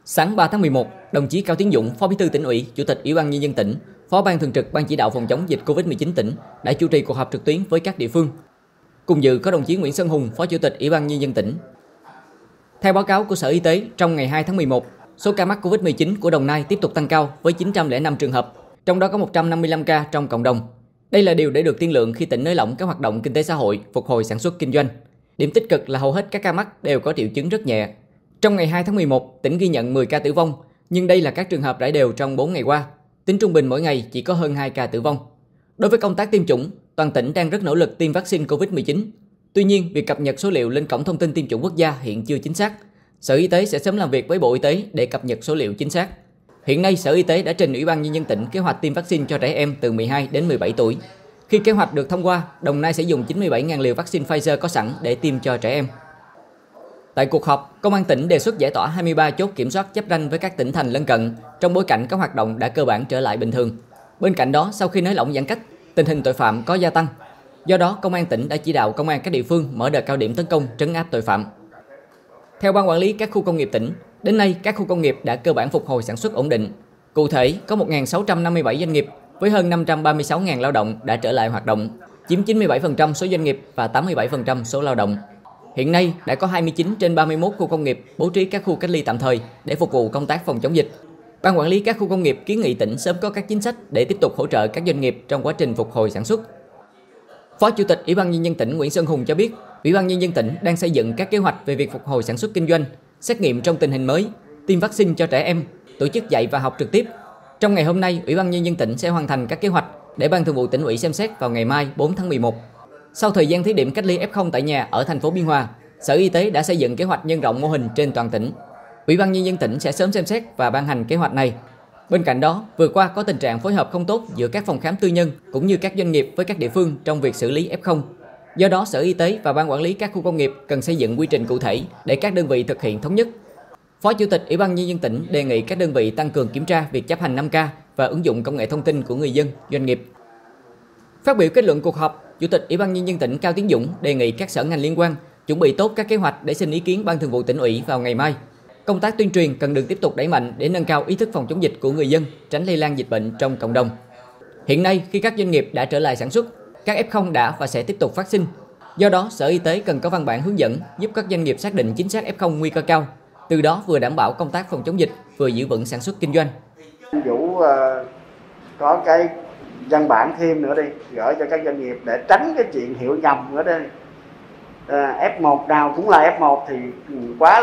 Sáng 3 tháng 11, đồng chí Cao Tiến Dũng, Phó Bí thư Tỉnh ủy, Chủ tịch Ủy ban Nhân dân tỉnh, Phó Ban Thường trực Ban Chỉ đạo phòng chống dịch Covid-19 tỉnh đã chủ trì cuộc họp trực tuyến với các địa phương. Cùng dự có đồng chí Nguyễn Sơn Hùng, Phó Chủ tịch Ủy ban Nhân dân tỉnh. Theo báo cáo của Sở Y tế, trong ngày 2 tháng 11, số ca mắc Covid-19 của Đồng Nai tiếp tục tăng cao với 905 trường hợp, trong đó có 155 ca trong cộng đồng. Đây là điều để được tiên lượng khi tỉnh nới lỏng các hoạt động kinh tế xã hội, phục hồi sản xuất kinh doanh. Điểm tích cực là hầu hết các ca mắc đều có triệu chứng rất nhẹ. Trong ngày 2 tháng 11, tỉnh ghi nhận 10 ca tử vong, nhưng đây là các trường hợp rải đều trong 4 ngày qua. Tính trung bình mỗi ngày chỉ có hơn 2 ca tử vong. Đối với công tác tiêm chủng, toàn tỉnh đang rất nỗ lực tiêm vaccine Covid-19. Tuy nhiên, việc cập nhật số liệu lên cổng thông tin tiêm chủng quốc gia hiện chưa chính xác. Sở Y tế sẽ sớm làm việc với Bộ Y tế để cập nhật số liệu chính xác. Hiện nay, Sở Y tế đã trình Ủy ban Nhân dân tỉnh kế hoạch tiêm vaccine cho trẻ em từ 12 đến 17 tuổi. Khi kế hoạch được thông qua, Đồng Nai sẽ dùng 97.000 liều vaccine Pfizer có sẵn để tiêm cho trẻ em. Tại cuộc họp, Công an tỉnh đề xuất giải tỏa 23 chốt kiểm soát giáp ranh với các tỉnh thành lân cận trong bối cảnh các hoạt động đã cơ bản trở lại bình thường. Bên cạnh đó, sau khi nới lỏng giãn cách, tình hình tội phạm có gia tăng. Do đó, Công an tỉnh đã chỉ đạo công an các địa phương mở đợt cao điểm tấn công trấn áp tội phạm. Theo Ban Quản lý các khu công nghiệp tỉnh, đến nay các khu công nghiệp đã cơ bản phục hồi sản xuất ổn định. Cụ thể, có 1.657 doanh nghiệp với hơn 536.000 lao động đã trở lại hoạt động, chiếm 97% số doanh nghiệp và 87% số lao động. Hiện nay đã có 29 trên 31 khu công nghiệp bố trí các khu cách ly tạm thời để phục vụ công tác phòng chống dịch. Ban quản lý các khu công nghiệp kiến nghị tỉnh sớm có các chính sách để tiếp tục hỗ trợ các doanh nghiệp trong quá trình phục hồi sản xuất. Phó Chủ tịch Ủy ban Nhân dân tỉnh Nguyễn Sơn Hùng cho biết, Ủy ban Nhân dân tỉnh đang xây dựng các kế hoạch về việc phục hồi sản xuất kinh doanh, xét nghiệm trong tình hình mới, tiêm vaccine cho trẻ em, tổ chức dạy và học trực tiếp. Trong ngày hôm nay, Ủy ban Nhân dân tỉnh sẽ hoàn thành các kế hoạch để Ban Thường vụ Tỉnh ủy xem xét vào ngày mai 4 tháng 11. Sau thời gian thí điểm cách ly F0 tại nhà ở thành phố Biên Hòa, Sở Y tế đã xây dựng kế hoạch nhân rộng mô hình trên toàn tỉnh. Ủy ban Nhân dân tỉnh sẽ sớm xem xét và ban hành kế hoạch này. Bên cạnh đó, vừa qua có tình trạng phối hợp không tốt giữa các phòng khám tư nhân cũng như các doanh nghiệp với các địa phương trong việc xử lý F0. Do đó, Sở Y tế và Ban quản lý các khu công nghiệp cần xây dựng quy trình cụ thể để các đơn vị thực hiện thống nhất. Phó Chủ tịch Ủy ban Nhân dân tỉnh đề nghị các đơn vị tăng cường kiểm tra việc chấp hành 5K và ứng dụng công nghệ thông tin của người dân, doanh nghiệp. Phát biểu kết luận cuộc họp, Chủ tịch Ủy ban Nhân dân tỉnh Cao Tiến Dũng đề nghị các sở ngành liên quan chuẩn bị tốt các kế hoạch để xin ý kiến Ban Thường vụ Tỉnh ủy vào ngày mai. Công tác tuyên truyền cần được tiếp tục đẩy mạnh để nâng cao ý thức phòng chống dịch của người dân, tránh lây lan dịch bệnh trong cộng đồng. Hiện nay, khi các doanh nghiệp đã trở lại sản xuất, các F0 đã và sẽ tiếp tục phát sinh. Do đó, Sở Y tế cần có văn bản hướng dẫn giúp các doanh nghiệp xác định chính xác F0 nguy cơ cao, từ đó vừa đảm bảo công tác phòng chống dịch, vừa giữ vững sản xuất kinh doanh. Vũ có cái văn bản thêm nữa đi, gửi cho các doanh nghiệp để tránh cái chuyện hiểu nhầm nữa đây. F1 nào cũng là F1 thì quá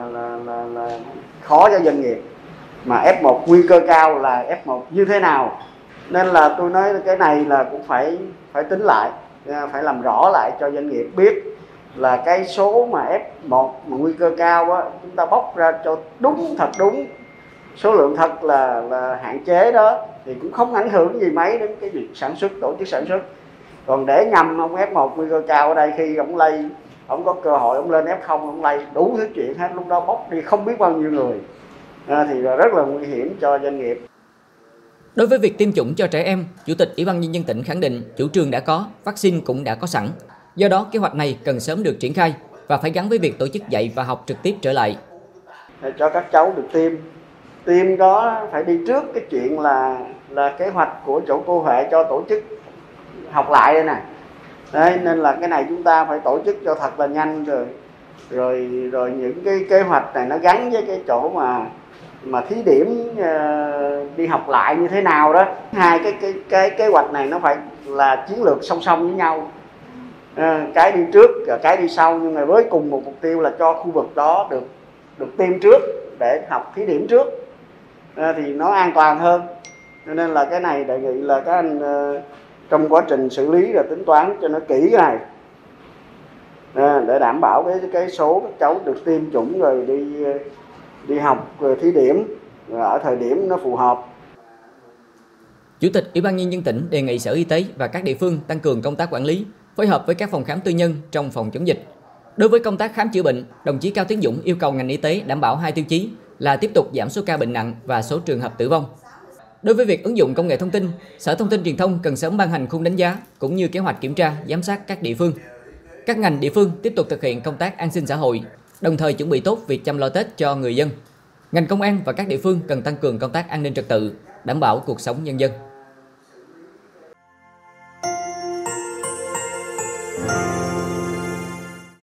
là khó cho doanh nghiệp, mà F1 nguy cơ cao là F1 như thế nào, nên là tôi nói cái này là cũng phải tính lại, phải làm rõ lại cho doanh nghiệp biết là cái số mà F1 mà nguy cơ cao á, chúng ta bóc ra cho thật đúng số lượng thật là hạn chế đó thì cũng không ảnh hưởng gì mấy đến cái việc sản xuất, tổ chức sản xuất. Còn để nhầm ông F1 nguy cơ cao ở đây, khi ông lây, ông có cơ hội ông lên F0, ông lây đủ thứ chuyện hết, lúc đó bóc đi không biết bao nhiêu người, thì rất là nguy hiểm cho doanh nghiệp. Đối với việc tiêm chủng cho trẻ em, Chủ tịch Ủy ban Nhân dân tỉnh khẳng định chủ trương đã có, vaccine cũng đã có sẵn. Do đó, kế hoạch này cần sớm được triển khai và phải gắn với việc tổ chức dạy và học trực tiếp trở lại. Để cho các cháu được tiêm đó phải đi trước cái chuyện là kế hoạch của chỗ cô Huệ cho tổ chức học lại đây nè. Đấy, nên là cái này chúng ta phải tổ chức cho thật là nhanh rồi những cái kế hoạch này nó gắn với cái chỗ mà thí điểm đi học lại như thế nào đó. Hai cái kế hoạch này nó phải là chiến lược song song với nhau. Cái đi trước và cái đi sau, nhưng mà với cùng một mục tiêu là cho khu vực đó được tiêm trước để học thí điểm trước thì nó an toàn hơn. Nên là cái này đề nghị là các anh trong quá trình xử lý là tính toán cho nó kỹ cái này để đảm bảo cái số các cháu được tiêm chủng rồi đi học rồi thí điểm rồi ở thời điểm nó phù hợp. Chủ tịch Ủy ban Nhân dân tỉnh đề nghị Sở Y tế và các địa phương tăng cường công tác quản lý, phối hợp với các phòng khám tư nhân trong phòng chống dịch. Đối với công tác khám chữa bệnh, đồng chí Cao Tiến Dũng yêu cầu ngành y tế đảm bảo hai tiêu chí là tiếp tục giảm số ca bệnh nặng và số trường hợp tử vong. Đối với việc ứng dụng công nghệ thông tin, Sở Thông tin Truyền thông cần sớm ban hành khung đánh giá cũng như kế hoạch kiểm tra, giám sát các địa phương. Các ngành địa phương tiếp tục thực hiện công tác an sinh xã hội, đồng thời chuẩn bị tốt việc chăm lo Tết cho người dân. Ngành công an và các địa phương cần tăng cường công tác an ninh trật tự, đảm bảo cuộc sống nhân dân.